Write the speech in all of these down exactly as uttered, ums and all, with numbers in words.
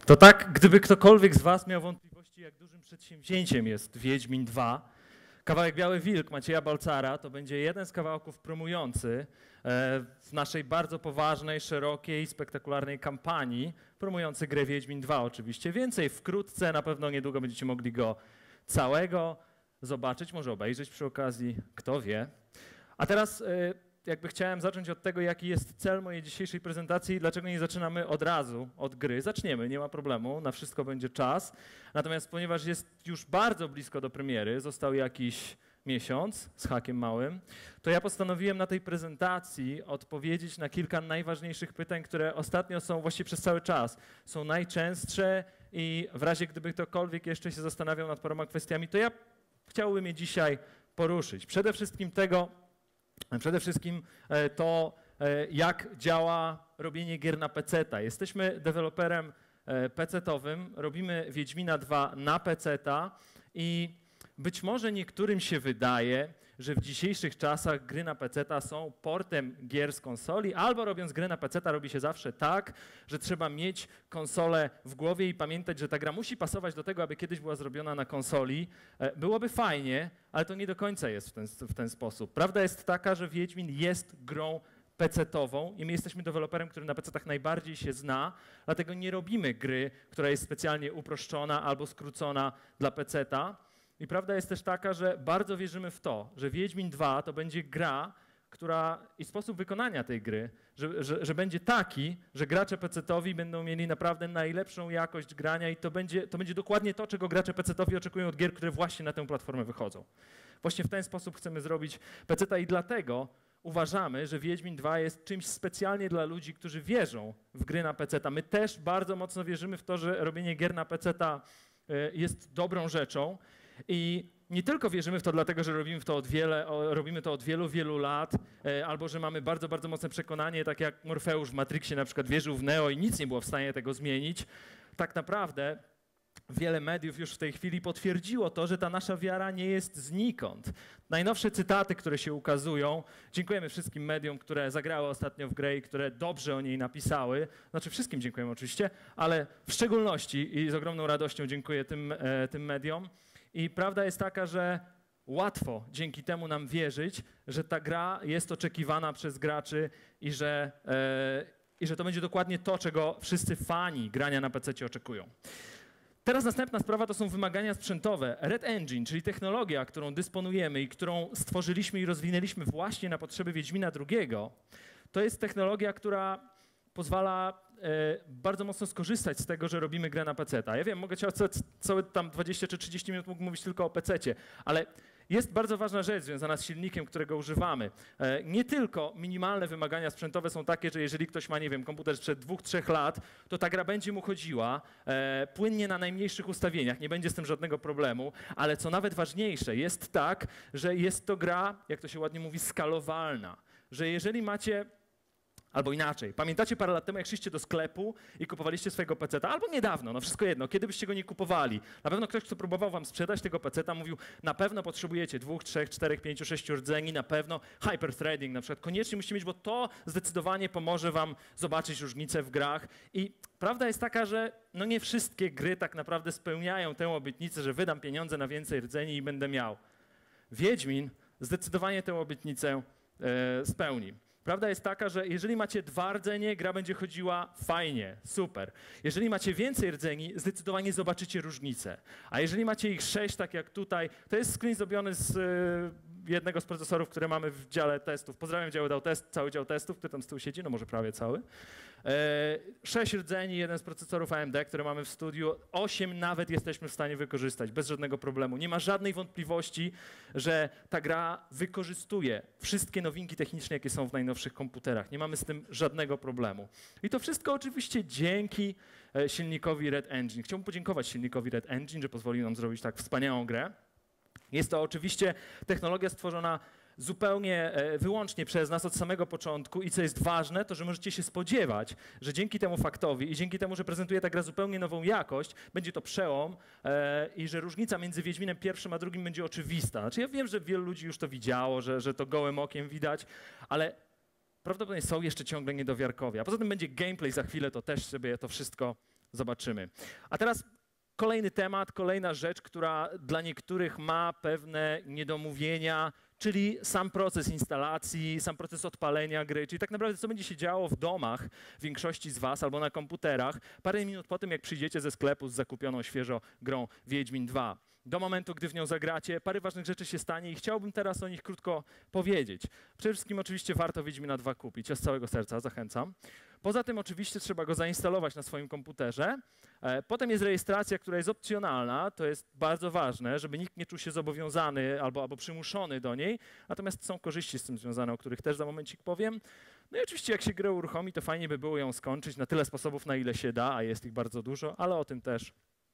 To tak, gdyby ktokolwiek z was miał wątpliwości, jak dużym przedsięwzięciem jest Wiedźmin dwa, kawałek Biały Wilk Macieja Balcara to będzie jeden z kawałków promujący w naszej bardzo poważnej, szerokiej, spektakularnej kampanii promujący grę Wiedźmin dwa oczywiście. Więcej wkrótce, na pewno niedługo będziecie mogli go całego zobaczyć, może obejrzeć przy okazji, kto wie. A teraz jakby chciałem zacząć od tego, jaki jest cel mojej dzisiejszej prezentacji i dlaczego nie zaczynamy od razu od gry. Zaczniemy, nie ma problemu, na wszystko będzie czas. Natomiast ponieważ jest już bardzo blisko do premiery, został jakiś miesiąc z hakiem małym, to ja postanowiłem na tej prezentacji odpowiedzieć na kilka najważniejszych pytań, które ostatnio są właściwie przez cały czas, są najczęstsze i w razie gdyby ktokolwiek jeszcze się zastanawiał nad paroma kwestiami, to ja chciałbym je dzisiaj poruszyć. Przede wszystkim tego, Przede wszystkim to, jak działa robienie gier na peceta. Jesteśmy deweloperem pecetowym, robimy Wiedźmina dwa na peceta i być może niektórym się wydaje, że w dzisiejszych czasach gry na peceta są portem gier z konsoli, albo robiąc grę na peceta robi się zawsze tak, że trzeba mieć konsolę w głowie i pamiętać, że ta gra musi pasować do tego, aby kiedyś była zrobiona na konsoli. Byłoby fajnie, ale to nie do końca jest w ten, w ten sposób. Prawda jest taka, że Wiedźmin jest grą pecetową i my jesteśmy deweloperem, który na pecetach najbardziej się zna, dlatego nie robimy gry, która jest specjalnie uproszczona albo skrócona dla peceta. I prawda jest też taka, że bardzo wierzymy w to, że Wiedźmin dwa to będzie gra, która i sposób wykonania tej gry, że, że, że będzie taki, że gracze pecetowi będą mieli naprawdę najlepszą jakość grania i to będzie, to będzie dokładnie to, czego gracze pecetowi oczekują od gier, które właśnie na tę platformę wychodzą. Właśnie w ten sposób chcemy zrobić peceta i dlatego uważamy, że Wiedźmin dwa jest czymś specjalnie dla ludzi, którzy wierzą w gry na peceta. My też bardzo mocno wierzymy w to, że robienie gier na peceta jest dobrą rzeczą. I nie tylko wierzymy w to dlatego, że robimy to od, wiele, robimy to od wielu, wielu lat, albo że mamy bardzo, bardzo mocne przekonanie, tak jak Morfeusz w Matrixie na przykład wierzył w Neo i nic nie było w stanie tego zmienić. Tak naprawdę wiele mediów już w tej chwili potwierdziło to, że ta nasza wiara nie jest znikąd. Najnowsze cytaty, które się ukazują, dziękujemy wszystkim mediom, które zagrały ostatnio w grę i które dobrze o niej napisały, znaczy wszystkim dziękujemy oczywiście, ale w szczególności i z ogromną radością dziękuję tym, tym mediom. I prawda jest taka, że łatwo dzięki temu nam wierzyć, że ta gra jest oczekiwana przez graczy i że, e, i że to będzie dokładnie to, czego wszyscy fani grania na pececie oczekują. Teraz następna sprawa to są wymagania sprzętowe. Red Engine, czyli technologia, którą dysponujemy i którą stworzyliśmy i rozwinęliśmy właśnie na potrzeby Wiedźmina drugiego, to jest technologia, która pozwala e, bardzo mocno skorzystać z tego, że robimy grę na peceta. Ja wiem, mogę całe, całe tam dwadzieścia czy trzydzieści minut mógł mówić tylko o pececie, ale jest bardzo ważna rzecz związana z silnikiem, którego używamy. E, nie tylko minimalne wymagania sprzętowe są takie, że jeżeli ktoś ma, nie wiem, komputer sprzed dwóch, trzech lat, to ta gra będzie mu chodziła e, płynnie na najmniejszych ustawieniach, nie będzie z tym żadnego problemu, ale co nawet ważniejsze, jest tak, że jest to gra, jak to się ładnie mówi, skalowalna, że jeżeli macie albo inaczej. Pamiętacie parę lat temu, jak szliście do sklepu i kupowaliście swojego peceta? Albo niedawno, no wszystko jedno, kiedy byście go nie kupowali. Na pewno ktoś, kto próbował wam sprzedać tego peceta, mówił, na pewno potrzebujecie dwóch, trzech, czterech, pięciu, sześciu rdzeni, na pewno hyperthreading na przykład koniecznie musicie mieć, bo to zdecydowanie pomoże wam zobaczyć różnice w grach. I prawda jest taka, że no nie wszystkie gry tak naprawdę spełniają tę obietnicę, że wydam pieniądze na więcej rdzeni i będę miał. Wiedźmin zdecydowanie tę obietnicę e, spełni. Prawda jest taka, że jeżeli macie dwa rdzenie, gra będzie chodziła fajnie, super. Jeżeli macie więcej rdzeni, zdecydowanie zobaczycie różnicę. A jeżeli macie ich sześć, tak jak tutaj, to jest screen zrobiony z y, jednego z procesorów, które mamy w dziale testów. Pozdrawiam dział dał test, cały dział testów, który tam z tyłu siedzi, no może prawie cały. E, sześć rdzeni, jeden z procesorów A M D, które mamy w studiu, osiem nawet jesteśmy w stanie wykorzystać bez żadnego problemu. Nie ma żadnej wątpliwości, że ta gra wykorzystuje wszystkie nowinki techniczne, jakie są w najnowszych komputerach. Nie mamy z tym żadnego problemu. I to wszystko oczywiście dzięki silnikowi Red Engine. Chciałbym podziękować silnikowi Red Engine, że pozwolił nam zrobić tak wspaniałą grę. Jest to oczywiście technologia stworzona zupełnie wyłącznie przez nas od samego początku i co jest ważne, to że możecie się spodziewać, że dzięki temu faktowi i dzięki temu, że prezentuje ta gra zupełnie nową jakość, będzie to przełom e, i że różnica między Wiedźminem pierwszym a drugim będzie oczywista. Znaczy ja wiem, że wielu ludzi już to widziało, że, że to gołym okiem widać, ale prawdopodobnie są jeszcze ciągle niedowiarkowie. A poza tym będzie gameplay za chwilę, to też sobie to wszystko zobaczymy. A teraz kolejny temat, kolejna rzecz, która dla niektórych ma pewne niedomówienia, czyli sam proces instalacji, sam proces odpalenia gry, czyli tak naprawdę co będzie się działo w domach większości z was albo na komputerach parę minut po tym, jak przyjdziecie ze sklepu z zakupioną świeżo grą Wiedźmin dwa. Do momentu, gdy w nią zagracie, parę ważnych rzeczy się stanie i chciałbym teraz o nich krótko powiedzieć. Przede wszystkim oczywiście warto Wiedźmina dwa kupić, ja z całego serca zachęcam. Poza tym oczywiście trzeba go zainstalować na swoim komputerze. Potem jest rejestracja, która jest opcjonalna, to jest bardzo ważne, żeby nikt nie czuł się zobowiązany albo, albo przymuszony do niej, natomiast są korzyści z tym związane, o których też za momencik powiem. No i oczywiście jak się grę uruchomi, to fajnie by było ją skończyć na tyle sposobów, na ile się da, a jest ich bardzo dużo, ale o tym też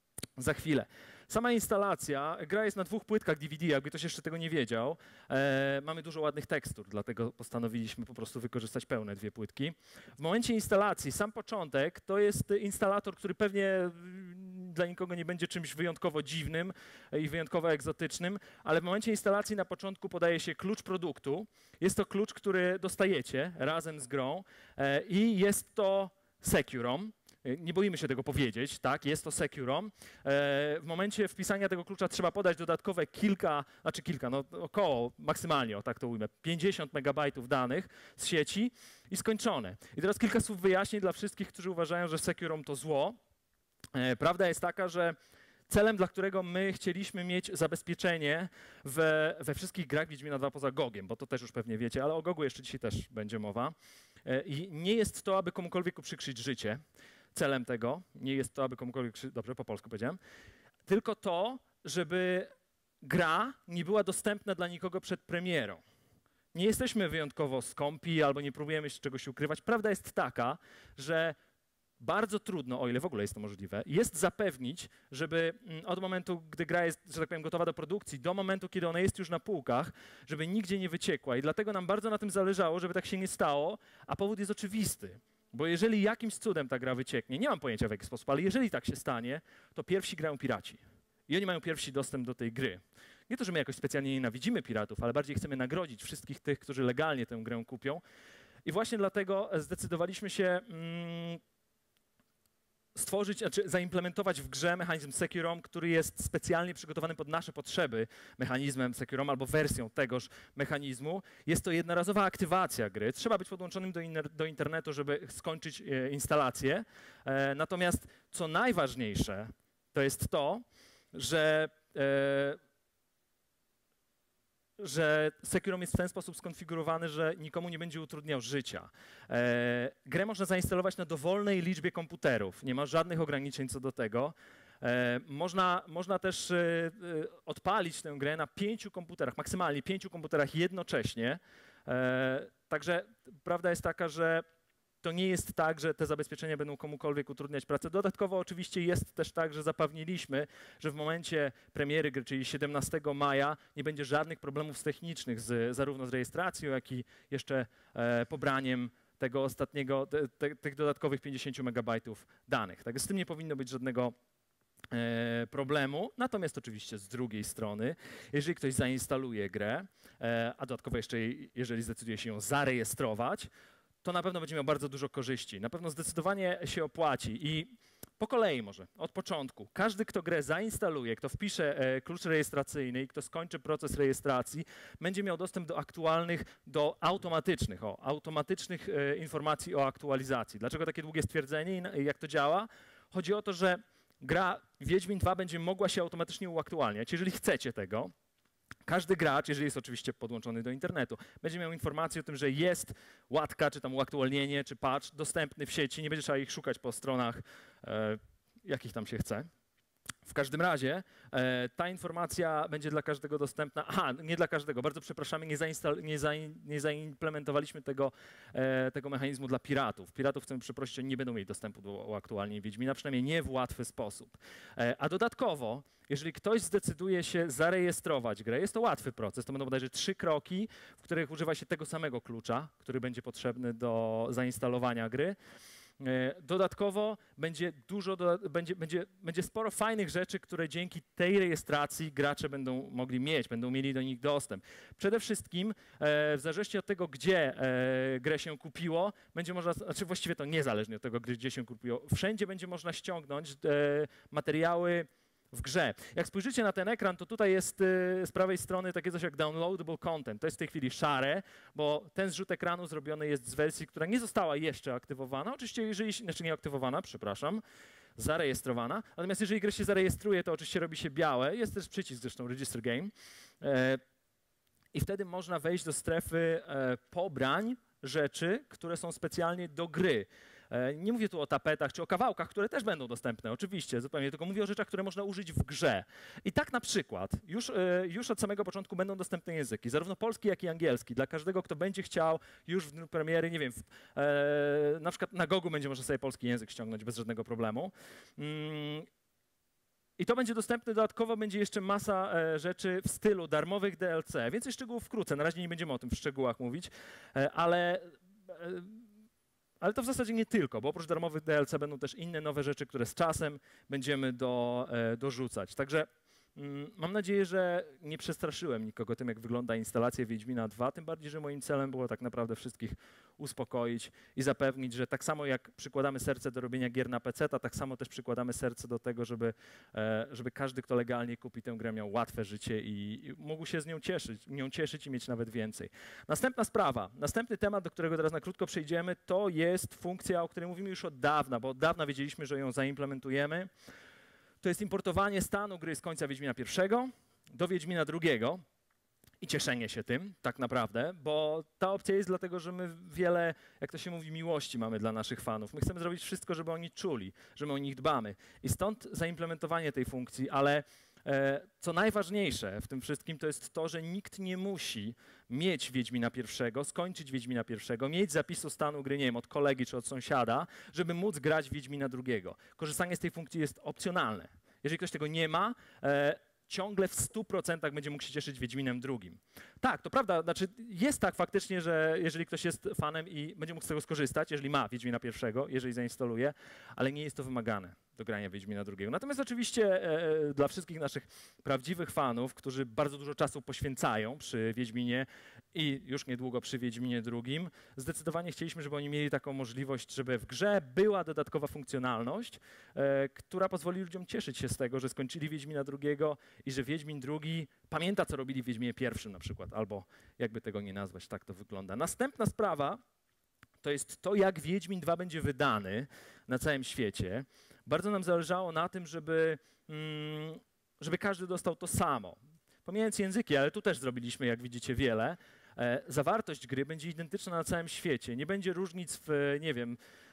za chwilę. Sama instalacja, gra jest na dwóch płytkach D V D, jakby ktoś jeszcze tego nie wiedział. E, mamy dużo ładnych tekstur, dlatego postanowiliśmy po prostu wykorzystać pełne dwie płytki. W momencie instalacji, sam początek to jest instalator, który pewnie dla nikogo nie będzie czymś wyjątkowo dziwnym i wyjątkowo egzotycznym, ale w momencie instalacji na początku podaje się klucz produktu. Jest to klucz, który dostajecie razem z grą e, i jest to Securom. Nie boimy się tego powiedzieć, tak, jest to Securom. W momencie wpisania tego klucza trzeba podać dodatkowe kilka, znaczy kilka, no około, maksymalnie, o tak to ujmę, pięćdziesiąt megabajtów danych z sieci i skończone. I teraz kilka słów wyjaśnień dla wszystkich, którzy uważają, że Securom to zło. Prawda jest taka, że celem, dla którego my chcieliśmy mieć zabezpieczenie we, we wszystkich grach Wiedźmina dwa poza Gogiem, bo to też już pewnie wiecie, ale o Gogu jeszcze dzisiaj też będzie mowa. I nie jest to, aby komukolwiek uprzykrzyć życie. Celem tego nie jest to, aby komukolwiek, dobrze, po polsku powiedziałem, tylko to, żeby gra nie była dostępna dla nikogo przed premierą. Nie jesteśmy wyjątkowo skąpi albo nie próbujemy się czegoś ukrywać. Prawda jest taka, że bardzo trudno, o ile w ogóle jest to możliwe, jest zapewnić, żeby od momentu, gdy gra jest, że tak powiem, gotowa do produkcji, do momentu, kiedy ona jest już na półkach, żeby nigdzie nie wyciekła. I dlatego nam bardzo na tym zależało, żeby tak się nie stało, a powód jest oczywisty. Bo jeżeli jakimś cudem ta gra wycieknie, nie mam pojęcia w jaki sposób, ale jeżeli tak się stanie, to pierwsi grają piraci. I oni mają pierwsi dostęp do tej gry. Nie to, że my jakoś specjalnie nienawidzimy piratów, ale bardziej chcemy nagrodzić wszystkich tych, którzy legalnie tę grę kupią. I właśnie dlatego zdecydowaliśmy się mm, stworzyć, znaczy zaimplementować w grze mechanizm Securom, który jest specjalnie przygotowany pod nasze potrzeby mechanizmem Securom albo wersją tegoż mechanizmu. Jest to jednorazowa aktywacja gry. Trzeba być podłączonym do, do internetu, żeby skończyć e, instalację. E, natomiast co najważniejsze, to jest to, że e, że Securom jest w ten sposób skonfigurowany, że nikomu nie będzie utrudniał życia. E, grę można zainstalować na dowolnej liczbie komputerów, nie ma żadnych ograniczeń co do tego. E, można, można też e, odpalić tę grę na pięciu komputerach, maksymalnie pięciu komputerach jednocześnie. E, także prawda jest taka, że to nie jest tak, że te zabezpieczenia będą komukolwiek utrudniać pracę. Dodatkowo oczywiście jest też tak, że zapewniliśmy, że w momencie premiery gry, czyli siedemnastego maja, nie będzie żadnych problemów technicznych z, zarówno z rejestracją, jak i jeszcze e, pobraniem tego ostatniego, te, te, tych dodatkowych pięćdziesięciu megabajtów danych. Tak, z tym nie powinno być żadnego e, problemu. Natomiast oczywiście z drugiej strony, jeżeli ktoś zainstaluje grę, e, a dodatkowo jeszcze jeżeli zdecyduje się ją zarejestrować, to na pewno będzie miał bardzo dużo korzyści. Na pewno zdecydowanie się opłaci i po kolei może, od początku. Każdy, kto grę zainstaluje, kto wpisze e, klucz rejestracyjny i kto skończy proces rejestracji, będzie miał dostęp do aktualnych, do automatycznych, o, automatycznych e, informacji o aktualizacji. Dlaczego takie długie stwierdzenie i, i jak to działa? Chodzi o to, że gra Wiedźmin dwa będzie mogła się automatycznie uaktualniać, jeżeli chcecie tego. Każdy gracz, jeżeli jest oczywiście podłączony do internetu, będzie miał informację o tym, że jest łatka, czy tam uaktualnienie, czy patch dostępny w sieci. Nie będzie trzeba ich szukać po stronach, e, jakich tam się chce. W każdym razie e, ta informacja będzie dla każdego dostępna. Aha, nie dla każdego, bardzo przepraszamy, nie, nie, zain nie zaimplementowaliśmy tego, e, tego mechanizmu dla piratów. Piratów, chcemy przeprosić, oni nie będą mieli dostępu do uaktualnień Wiedźmina, przynajmniej nie w łatwy sposób. E, a dodatkowo, jeżeli ktoś zdecyduje się zarejestrować grę, jest to łatwy proces, to będą bodajże trzy kroki, w których używa się tego samego klucza, który będzie potrzebny do zainstalowania gry. Dodatkowo będzie dużo, będzie, będzie, będzie sporo fajnych rzeczy, które dzięki tej rejestracji gracze będą mogli mieć, będą mieli do nich dostęp. Przede wszystkim, w zależności od tego, gdzie grę się kupiło, będzie można, znaczy właściwie to niezależnie od tego, gdzie się kupiło, wszędzie będzie można ściągnąć materiały w grze. Jak spojrzycie na ten ekran, to tutaj jest y, z prawej strony takie coś jak downloadable content. To jest w tej chwili szare, bo ten zrzut ekranu zrobiony jest z wersji, która nie została jeszcze aktywowana. Oczywiście, jeżeli, znaczy nie aktywowana, przepraszam, zarejestrowana. Natomiast jeżeli gra się zarejestruje, to oczywiście robi się białe. Jest też przycisk zresztą Register Game. E, I wtedy można wejść do strefy e, pobrań rzeczy, które są specjalnie do gry. Nie mówię tu o tapetach czy o kawałkach, które też będą dostępne, oczywiście, zupełnie, tylko mówię o rzeczach, które można użyć w grze. I tak na przykład już, już od samego początku będą dostępne języki, zarówno polski, jak i angielski. Dla każdego, kto będzie chciał już w dniu premiery, nie wiem, w, e, na przykład na Gogu będzie można sobie polski język ściągnąć bez żadnego problemu. Mm. I to będzie dostępne, dodatkowo będzie jeszcze masa e, rzeczy w stylu darmowych D L C. Więcej szczegółów wkrótce, na razie nie będziemy o tym w szczegółach mówić, e, ale... E, Ale to w zasadzie nie tylko, bo oprócz darmowych D L C będą też inne nowe rzeczy, które z czasem będziemy do, e, dorzucać. Także mm, mam nadzieję, że nie przestraszyłem nikogo tym, jak wygląda instalacja Wiedźmina dwa, tym bardziej, że moim celem było tak naprawdę wszystkich uspokoić i zapewnić, że tak samo jak przykładamy serce do robienia gier na peceta, tak samo też przykładamy serce do tego, żeby, e, żeby każdy, kto legalnie kupi tę grę, miał łatwe życie i, i mógł się z nią cieszyć, nią cieszyć i mieć nawet więcej. Następna sprawa, następny temat, do którego teraz na krótko przejdziemy, to jest funkcja, o której mówimy już od dawna, bo od dawna wiedzieliśmy, że ją zaimplementujemy. To jest importowanie stanu gry z końca Wiedźmina pierwszego do Wiedźmina drugiego. I cieszenie się tym, tak naprawdę, bo ta opcja jest dlatego, że my wiele, jak to się mówi, miłości mamy dla naszych fanów. My chcemy zrobić wszystko, żeby oni czuli, że my o nich dbamy. I stąd zaimplementowanie tej funkcji, ale e, co najważniejsze w tym wszystkim, to jest to, że nikt nie musi mieć Wiedźmina pierwszego, skończyć Wiedźmina pierwszego, mieć zapisu stanu gry, nie wiem, od kolegi czy od sąsiada, żeby móc grać Wiedźmina drugiego. Korzystanie z tej funkcji jest opcjonalne. Jeżeli ktoś tego nie ma, e, ciągle w stu procentach będzie mógł się cieszyć Wiedźminem drugim. Tak, to prawda, znaczy jest tak faktycznie, że jeżeli ktoś jest fanem i będzie mógł z tego skorzystać, jeżeli ma Wiedźmina pierwszego, jeżeli zainstaluje, ale nie jest to wymagane do grania Wiedźmina drugiego. Natomiast oczywiście e, dla wszystkich naszych prawdziwych fanów, którzy bardzo dużo czasu poświęcają przy Wiedźminie i już niedługo przy Wiedźminie drugim, zdecydowanie chcieliśmy, żeby oni mieli taką możliwość, żeby w grze była dodatkowa funkcjonalność, e, która pozwoli ludziom cieszyć się z tego, że skończyli Wiedźmina drugiego i że Wiedźmin drugi pamięta, co robili w Wiedźminie pierwszym na przykład, albo jakby tego nie nazwać, tak to wygląda. Następna sprawa to jest to, jak Wiedźmin dwa będzie wydany na całym świecie. Bardzo nam zależało na tym, żeby, mm, żeby każdy dostał to samo. Pomijając języki, ale tu też zrobiliśmy, jak widzicie, wiele. E, zawartość gry będzie identyczna na całym świecie. Nie będzie różnic w, nie wiem,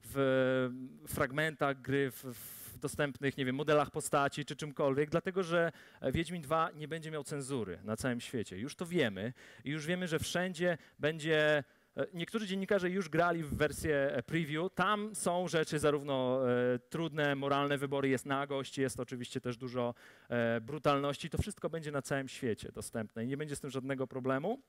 w fragmentach gry, w, w dostępnych, nie wiem, modelach postaci czy czymkolwiek, dlatego że Wiedźmin dwa nie będzie miał cenzury na całym świecie. Już to wiemy i już wiemy, że wszędzie będzie... Niektórzy dziennikarze już grali w wersję preview. Tam są rzeczy zarówno e, trudne, moralne wybory, jest nagość, jest oczywiście też dużo e, brutalności. To wszystko będzie na całym świecie dostępne i nie będzie z tym żadnego problemu.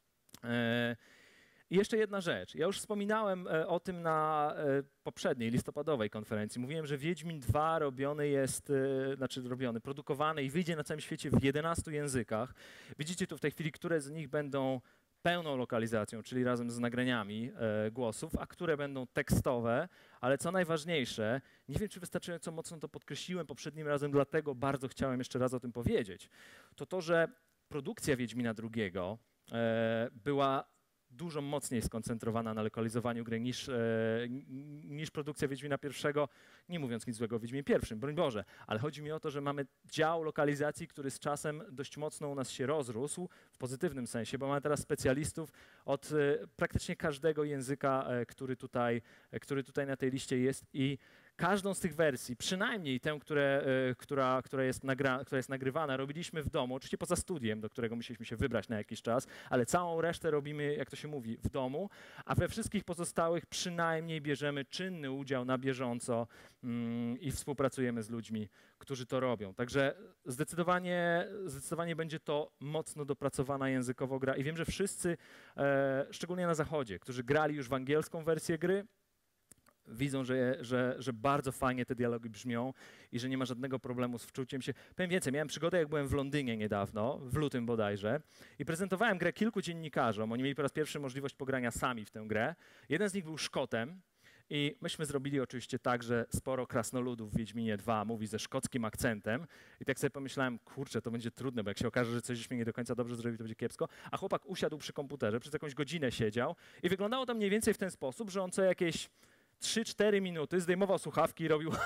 E, I jeszcze jedna rzecz. Ja już wspominałem e, o tym na e, poprzedniej listopadowej konferencji. Mówiłem, że Wiedźmin dwa robiony jest, e, znaczy robiony, produkowany i wyjdzie na całym świecie w jedenastu językach. Widzicie tu w tej chwili, które z nich będą pełną lokalizacją, czyli razem z nagraniami e, głosów, a które będą tekstowe, ale co najważniejsze, nie wiem, czy wystarczająco mocno to podkreśliłem poprzednim razem, dlatego bardzo chciałem jeszcze raz o tym powiedzieć, to to, że produkcja Wiedźmina drugiego e, była dużo mocniej skoncentrowana na lokalizowaniu gry niż, e, niż produkcja Wiedźmina pierwszego, nie mówiąc nic złego o Wiedźminie pierwszym, broń Boże, ale chodzi mi o to, że mamy dział lokalizacji, który z czasem dość mocno u nas się rozrósł, w pozytywnym sensie, bo mamy teraz specjalistów od e, praktycznie każdego języka, e, który, tutaj, e, który tutaj na tej liście jest i każdą z tych wersji, przynajmniej tę, które, y, która, która, jest nagra, która jest nagrywana, robiliśmy w domu, oczywiście poza studiem, do którego musieliśmy się wybrać na jakiś czas, ale całą resztę robimy, jak to się mówi, w domu, a we wszystkich pozostałych przynajmniej bierzemy czynny udział na bieżąco mm, i współpracujemy z ludźmi, którzy to robią. Także zdecydowanie, zdecydowanie będzie to mocno dopracowana językowo gra i wiem, że wszyscy, e, szczególnie na zachodzie, którzy grali już w angielską wersję gry, widzą, że, że, że bardzo fajnie te dialogi brzmią i że nie ma żadnego problemu z wczuciem się. Powiem więcej, miałem przygodę, jak byłem w Londynie niedawno, w lutym bodajże, i prezentowałem grę kilku dziennikarzom. Oni mieli po raz pierwszy możliwość pogrania sami w tę grę. Jeden z nich był Szkotem i myśmy zrobili oczywiście tak, że sporo krasnoludów w Wiedźminie dwa mówi ze szkockim akcentem i tak sobie pomyślałem, kurczę, to będzie trudne, bo jak się okaże, że coś żeśmy nie do końca dobrze zrobili, to będzie kiepsko. A chłopak usiadł przy komputerze, przez jakąś godzinę siedział i wyglądało to mniej więcej w ten sposób, że on co jakieś trzy cztery minuty zdejmował słuchawki i robił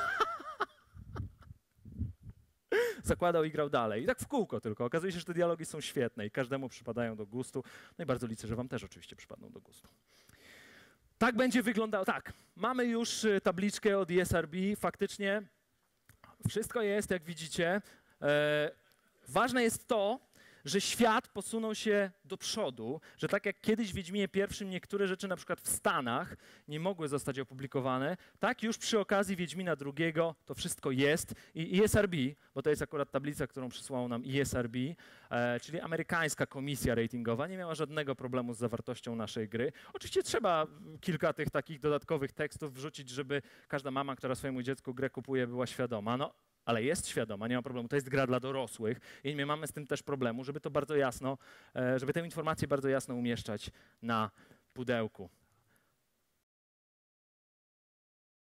zakładał i grał dalej. I tak w kółko tylko. Okazuje się, że te dialogi są świetne i każdemu przypadają do gustu. No i bardzo liczę, że wam też oczywiście przypadną do gustu. Tak będzie wyglądało. Tak, mamy już tabliczkę od E S R B. Faktycznie wszystko jest, jak widzicie. E, ważne jest to, że świat posunął się do przodu, że tak jak kiedyś w Wiedźminie pierwszym niektóre rzeczy na przykład w Stanach nie mogły zostać opublikowane, tak już przy okazji Wiedźmina drugiego to wszystko jest i E S R B, bo to jest akurat tablica, którą przysłało nam E S R B, e, czyli amerykańska komisja ratingowa, nie miała żadnego problemu z zawartością naszej gry. Oczywiście trzeba kilka tych takich dodatkowych tekstów wrzucić, żeby każda mama, która swojemu dziecku grę kupuje, była świadoma. No, ale jest świadoma, nie ma problemu, to jest gra dla dorosłych i my mamy z tym też problemu, żeby to bardzo jasno, żeby tę informację bardzo jasno umieszczać na pudełku.